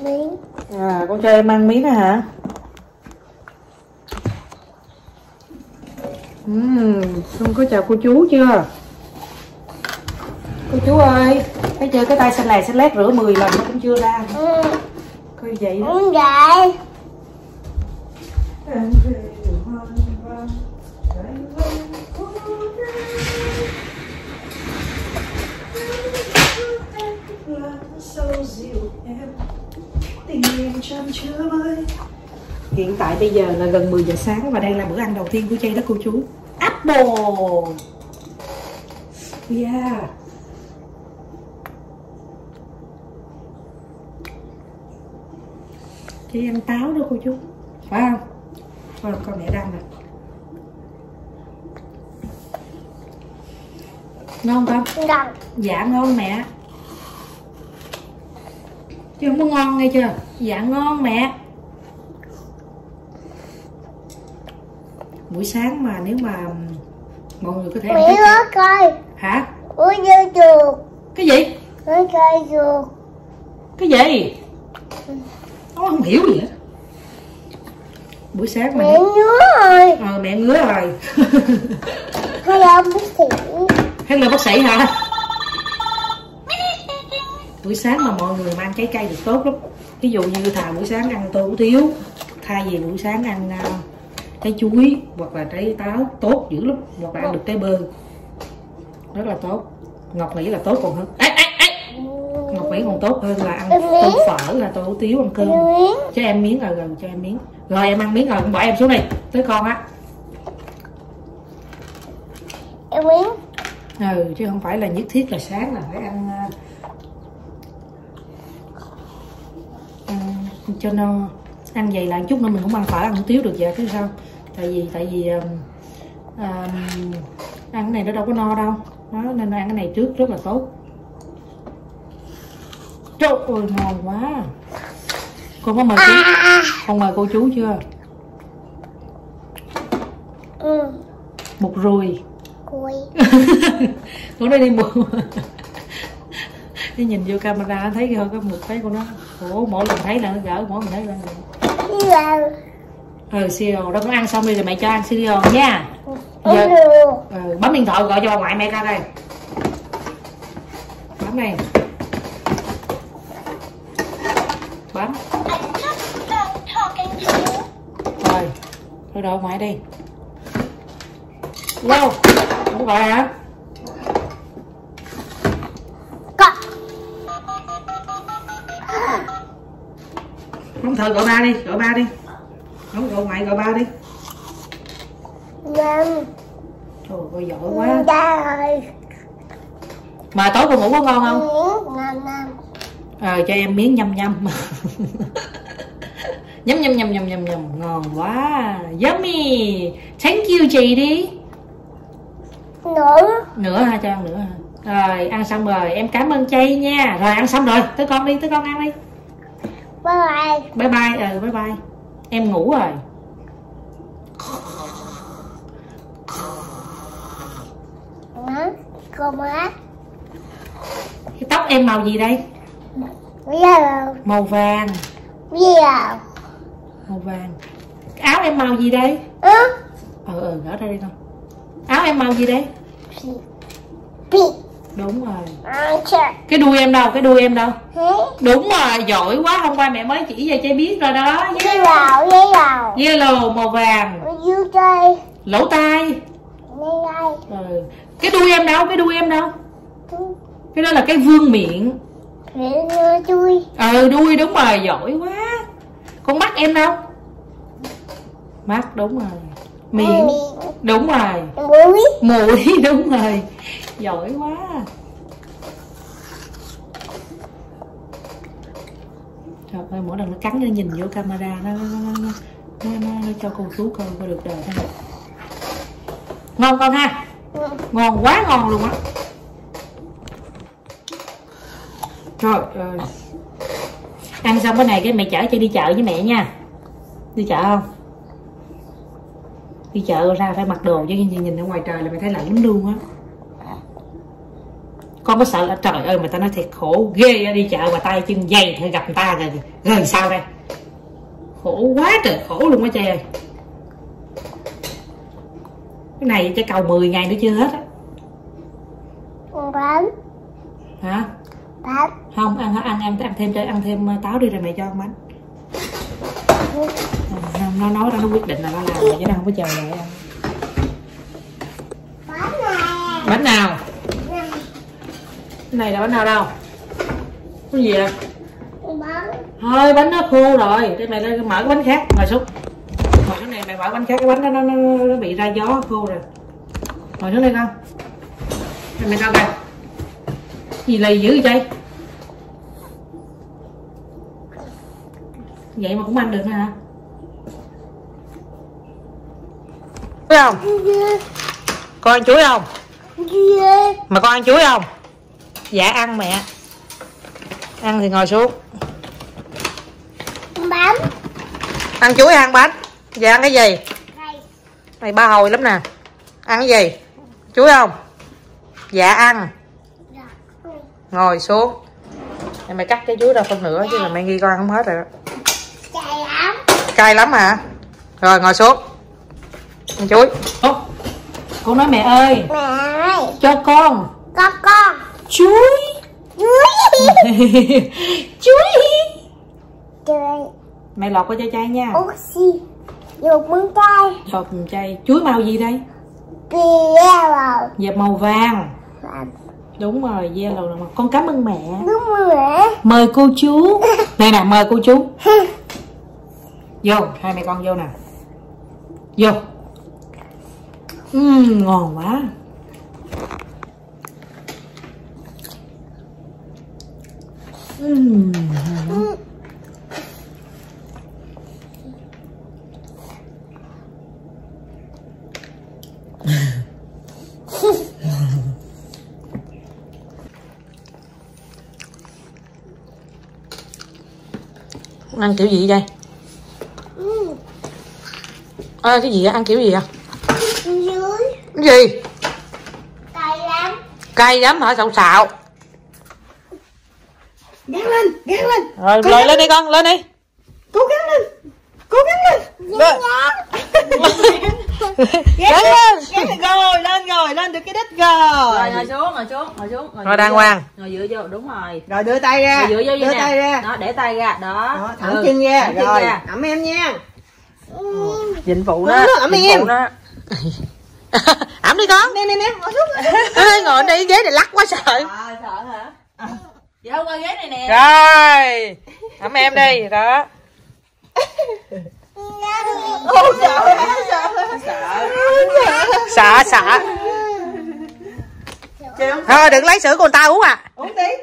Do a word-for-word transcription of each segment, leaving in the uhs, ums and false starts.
miếng. À, con cho em ăn miếng đó hả? Uhm, Xuân có chào cô chú chưa? Cô chú ơi, thấy chưa, cái tay xanh lè xanh lét rửa mười lần nó cũng chưa ra. Ừ. Coi vậy đó. Không vậy. Hiện tại bây giờ là gần mười giờ sáng và đây là bữa ăn đầu tiên của Chay đó cô chú. Apple. Yeah. Chay ăn táo đó cô chú, phải không? Con, con mẹ đang nè. Ngon không? Ngon. Dạ ngon mẹ. Chứ không có ngon nghe chưa? Dạ ngon mẹ. Buổi sáng mà nếu mà mọi người có thể Mẹ ơi coi. Hả? Ui dưa chuột. Cái gì? Ui coi chuột. Cái gì? Nó không hiểu gì hết. Buổi sáng mà Mẹ ngứa rồi. Ờ mẹ ngứa rồi. Hay là bác sĩ. Hay là bác sĩ hả? Buổi sáng mà mọi người mà ăn trái cây được tốt lắm. Ví dụ như thà buổi sáng ăn tô hủ tiếu, thay vì buổi sáng ăn uh, trái chuối hoặc là trái táo tốt dữ lắm, hoặc là ăn được trái bơ rất là tốt. Ngọc nghĩ là tốt còn hơn. Ê, ê, ê. Ngọc nghĩ còn tốt hơn là ăn tô phở, là tô hủ tiếu, ăn cơm. Cho em miếng rồi, gần cho em miếng. Rồi em ăn miếng rồi, bỏ em xuống đi, tới con á. Em miếng. Ừ, chứ không phải là nhất thiết là sáng là phải ăn, ăn cho no. Ăn vậy là chút nữa mình cũng ăn phở, ăn hủ tiếu được vậy, chứ sao? Tại vì tại vì um, um, ăn cái này nó đâu có no đâu, đó, nên ăn cái này trước rất là tốt. Trời ơi ngon quá. Con có mời cô, con mời cô chú chưa? Ừ. Một ruồi. Cùi. Con nói đi mua. Đi nhìn vô camera thấy thôi, có một thấy con đó. Ủa mỗi lần thấy là nó gỡ, mỗi lần thấy là Cereal. Ừ cereal đó, con ăn xong đi rồi mẹ cho ăn cereal nha. Giờ ừ, bấm điện thoại gọi cho bà ngoại mẹ ra đây. Bấm đây. Bấm. Rồi, thôi đợi ngoại đi. Lâu, không gọi hả? Không thợ gọi ba đi, gọi ba đi. Không gọi ngoại, gọi ba đi. Năm. Trời ơi giỏi quá. Rồi. Mà tối con ngủ có ngon không? Năm năm. Ờ cho em miếng nhâm nhâm. Nhâm nhâm nhâm nhâm nhâm nhâm, ngon quá. Yummy. Thank you chị đi. Nữa. Nữa ha, cho ăn nữa ha. Rồi ăn xong rồi, em cảm ơn Chay nha. Rồi ăn xong rồi, tới con đi, tới con ăn đi. Bye bye. Bye bye, ừ bye bye. Em ngủ rồi. Má, cô má. Cái tóc em màu gì đây? Yellow. Màu vàng. Yellow. Màu vàng. Áo em màu gì đây? Ừ. Ừ ừ, gỡ ra đi con. Áo em màu gì đây? Pink. Đúng rồi. Answer. Cái đuôi em đâu? Cái đuôi em đâu? Thế. Đúng rồi, giỏi quá. Hôm qua mẹ mới chỉ cho Chay biết rồi đó. Yellow, yellow. Yellow, màu vàng. You say. Lỗ tai. Yellow. Ừ. Cái đuôi em đâu? Cái đuôi em đâu? Cái đó là cái vương miệng. Đuôi. Ừ, đuôi đúng rồi, giỏi quá. Con mắt em đâu? Mắt đúng rồi. Miệng. Đúng rồi. Mũi. Mũi đúng rồi. Giỏi quá. Trời ơi, mỗi lần nó cắn nó nhìn vô camera nó nó, nó, nó, nó, nó, nó cho cô chú coi coi được đời thế này. Ngon con ha. Ừ. Ngon quá ngon luôn á. Trời ơi. Ăn xong cái này cái mẹ chở Chay đi chợ với mẹ nha. Đi chợ không? Đi chợ ra phải mặc đồ chứ nhìn, nhìn ở ngoài trời là mày thấy lạnh lắm luôn á. Con có sợ là trời ơi mà ta nói thiệt khổ ghê, đi chợ mà tay chân dày thì gặp người ta rồi rồi sao đây, khổ quá trời khổ luôn á trời ơi. Cái này chắc cầu mười ngày nữa chưa hết á. Bánh. Hả? Bánh. Không ăn ăn em ăn thêm chơi ăn thêm táo đi rồi mẹ cho ăn bánh. Nó nói ra nó quyết định là nó làm rồi chứ nó không có chờ đợi ăn. Bánh này. Bánh nào? Này. Cái này là bánh nào đâu? Cái gì vậy? Bánh. Thôi bánh nó khô rồi, đây mày lên mở cái bánh khác, ngồi xuống. Ngồi xuống này mày mở bánh khác, cái bánh nó nó, nó, nó bị ra gió khô rồi. Ngồi xuống đây con. Đây mày coi kìa. Gì lì dữ vậy? Vậy mà cũng ăn được hả? Chuối không? Con ăn chuối không? Mà con ăn chuối không? Dạ ăn mẹ. Ăn thì ngồi xuống. Bánh. Ăn chuối hay ăn bánh? Dạ ăn cái gì? Đây. Này ba hồi lắm nè. Ăn cái gì? Chuối không? Dạ ăn. Ngồi xuống. Để mày cắt cái chuối ra phân nửa chứ là mẹ nghi con ăn không hết rồi đó. Cay lắm. Cay lắm hả? Rồi ngồi xuống. Ăn chuối. Ô, con nói mẹ ơi. Mẹ ơi. Cho con. Con con. Chuối. Chuối. Chuối. Chuối. Mẹ lọt qua cho chay nha. Oxy. Dùng măng cay. Lọt chay. Chuối màu gì đây? Yellow. Dạ màu vàng. Đúng rồi, yellow rồi. Con cảm ơn mẹ. Đúng rồi. Mời cô chú. Đây nè, mời cô chú. Vô, hai mẹ con vô nè. Vô. Uhm, ngon quá. Uhm. Ăn kiểu gì vậy? À, cái gì vậy? Ăn kiểu gì vậy? Dưới. Cái gì? Cay lắm. Cay lắm hả? Xạo xạo. Gắn lên, gắn lên. Rồi lôi lên đi con, lên đi. Cố gắng lên. Cố gắng lên. Lên. Gắn lên. Rồi, lên rồi, lên được cái đích rồi. Rồi ngồi xuống, ngồi xuống, ngồi xuống. Rồi đàng hoàng. Ngồi dựa vô, đúng rồi. Rồi đưa tay ra. Ngồi dựa vô đưa vậy nè. tay ra. Đó, để tay ra, đó. Đó, thẳng Ừ, chân ra. thẳng chân Rồi, ra. ẩm em nha. Dịnh phụ Đó, đó. ẩm Dịnh em. phụ đó. Ẩm đi con. Nè nè nè, ngồi xuống. Ê, ngồi đi ghế này lắc quá sợ. À, sợ hả? Vô qua ghế này nè. Rồi. Ẩm em đi, đó. Ô, sợ, sợ. Sợ sợ. Thôi đừng lấy sữa của người ta uống à. Uống đi.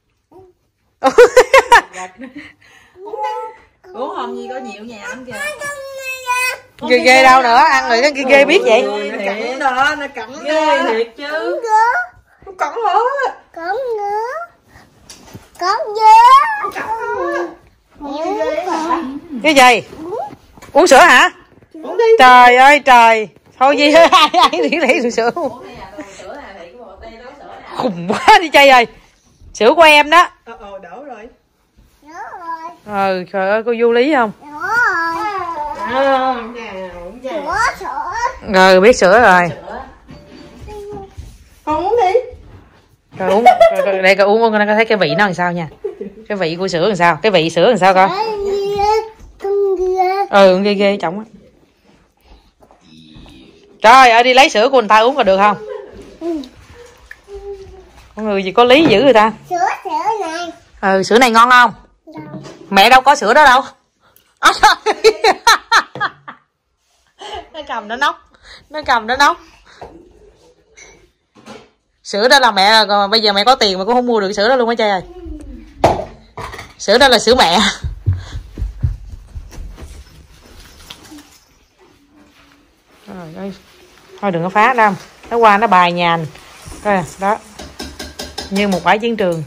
Uống không gì có nhiều nhà lắm kìa. Ghê ghê đâu nữa, ăn rồi cái ghê biết vậy. Nó cặn đó, nó cặn Ghê thiệt chứ. Nó cặn hết. Con ngứa. Con dứa. Cái gì? Uống sữa hả? Uống đi. Trời ơi trời. Thôi gì ai ai đi lấy sữa. Khùng quá đi chay ơi. Sữa của em đó. Ờ, ờ, đổ rồi. Nhớ rồi. Ừ, trời ơi cô vô lý không? Nhớ rồi. À, nào, Sữa, sữa. Rồi biết sữa rồi. con uống đi. Rồi uống. Rồi, rồi, đây coi uống uống coi thấy cái vị nó làm sao nha. Cái vị của sữa làm sao? Cái vị sữa làm sao coi? Con dứa. Ừ ghê ghê trọng á. Trời ơi đi lấy sữa của người ta uống có được không? Con người gì có lý dữ người ta. Sữa, sữa này. Ừ sữa này ngon không? Đâu. Mẹ đâu có sữa đó đâu. Nó cầm nó nóc. Nó cầm nó nóc. Sữa đó là mẹ, còn bây giờ mẹ có tiền mà cũng không mua được sữa đó luôn á trai ơi. Sữa đó là sữa mẹ. Trời ơi. Thôi đừng có phá Nam. Nó qua nó bài nhàn. Coi đó. Như một bãi chiến trường.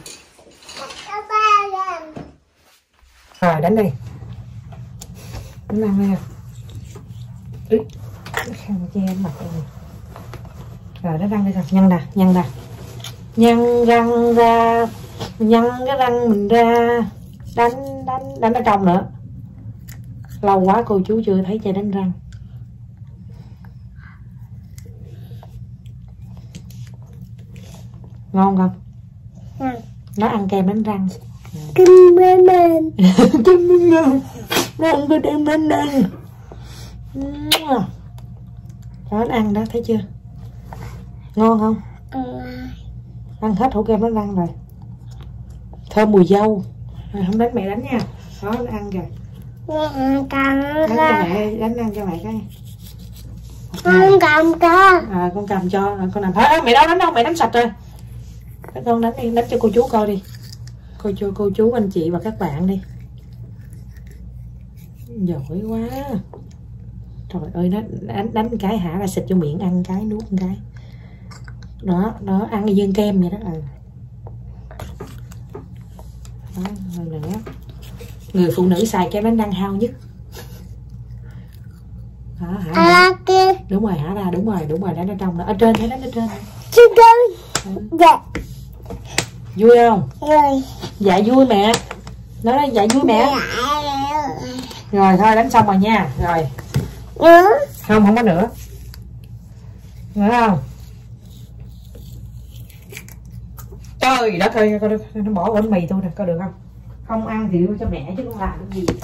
Rồi đánh đi. Đánh ăn đi. Ứ. Nó khăn che mặt rồi. Rồi nó răng đi rồi. Nhân nè, nhân nè. nhăn răng ra, nhăn cái răng mình ra, đánh đánh đánh ở trong nữa. Lâu quá cô chú chưa thấy chơi đánh răng. Ngon không? Ừ. Nó ăn kem đánh răng. Kim bên bên. Kim bên bên. Nó ăn cái kem đánh răng. Đó, nó ăn đó, thấy chưa? Ngon không? Ừ. Ăn hết hũ kem đánh răng rồi. Thơm mùi dâu. Không đánh mẹ đánh nha. Đó, nó ăn kìa. Mẹ cầm Đánh cho ra. mẹ, đánh ăn cho mẹ cái. Con cầm cho. À, con cầm cho, con làm hết. Mẹ đâu đánh đâu, mẹ đánh sạch rồi. Các con đánh đi, đánh cho cô chú coi đi. Coi cho cô chú, anh chị và các bạn đi. Giỏi quá. Trời ơi, nó đánh đánh cái hả là xịt vô miệng, ăn cái nuốt một cái. Đó, đó, ăn như viên kem vậy đó. Ừ. Đó, rồi nữa. Người phụ nữ xài kem đánh răng hao nhất. Đó, hả ra. À kia. Đúng rồi, hả ra, đúng rồi, đúng rồi, đánh ở trong đó. Ở trên, thấy đánh ở trên. Chú cưng. Dạ. Vui không? Rồi. Dạ vui mẹ. Nói đó, dạ vui mẹ. Rồi thôi đánh xong rồi nha. Rồi. Nữa. Không, không có nữa. Nữa không? Trời đất ơi, coi nó bỏ bánh mì tôi nè, coi được không? Không ăn thì đưa cho mẹ chứ không làm cái gì.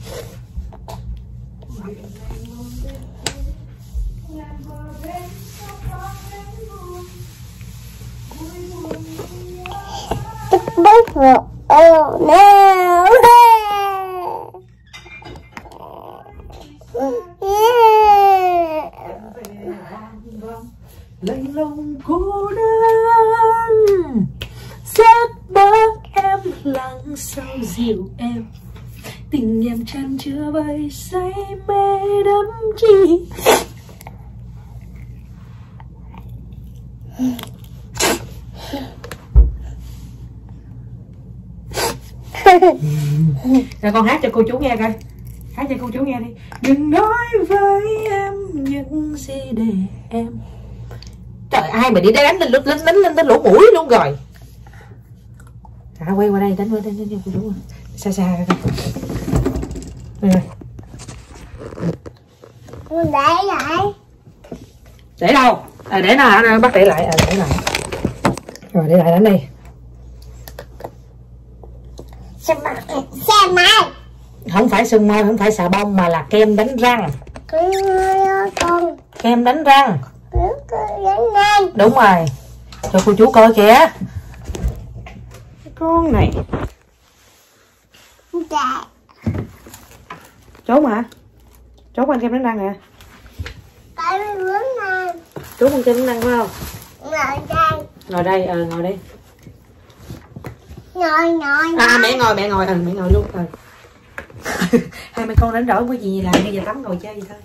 Bốc rồi. Oh no. Lấy lòng cô đơn rất bớt em lặng sau dịu em, tình em chan chứa vây say mê đắm chi. Rồi con hát cho cô chú nghe coi. Hát cho cô chú nghe đi. Đừng nói với em những gì để em. Trời, ai mà đi đánh lên lên đánh lên tới lỗ mũi luôn rồi. À, quay qua đây đánh qua đây đánh cho cô chú. Xa xa ra coi. Con để lại. Để đâu? À, để nào hả? Bắt để lại. À, để lại. Rồi để lại đánh đi. Xem mai. Xem mai. Không phải sưng môi, không phải xà bông mà là kem đánh răng. Con. Kem đánh răng. Đánh răng. Đúng rồi. Cho cô chú coi kìa. Con này. Dạ. Trốn hả? Trốn ăn kem đánh răng nè. Tại vì bữa nay. Trốn ăn kem đánh răng phải không? Ngồi đây. Ngồi đây, ờ ngồi đi. Ngồi ngồi. À mẹ ngồi, mẹ ngồi, ừ mẹ ngồi luôn rồi. Hai mẹ con đánh rỗi có gì làm, bây giờ tắm ngồi chơi vậy thôi.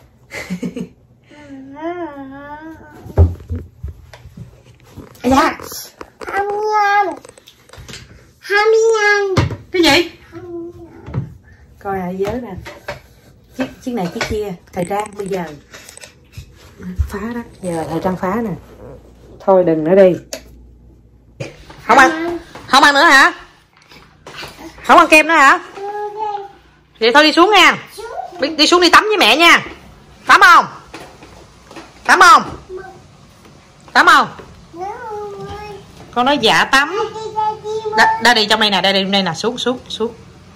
Dạ. Hai mươi ngàn. Hai mươi ngàn. Cái gì? Coi lại nhớ nè. Chiếc chiếc này chiếc kia, thời trang bây giờ. Phá đó, giờ thời trang phá nè. Thôi đừng nữa đi. Không ăn. Không ăn nữa hả? Không ăn kem nữa hả? Vậy thôi đi xuống nha. Đi, đi xuống đi tắm với mẹ nha. Tắm không? Tắm không? Tắm không? Con nói dạ tắm. Đa, đa đi trong đây nè, đa đi trong đây nè, xuống xuống xuống.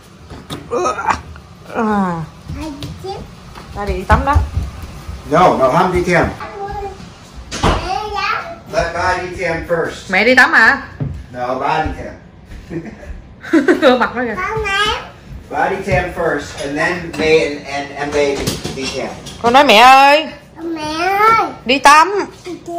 À. Đa đi đi tắm đó. No, no, Ham đi theo. Let ba đi theo first. Mẹ đi tắm hả? No, ba đi theo. Gương mặt nó kìa. Ba đi theo first, and then May and, and, and baby đi theo. Con nói mẹ ơi. Mẹ ơi. Đi tắm. Đi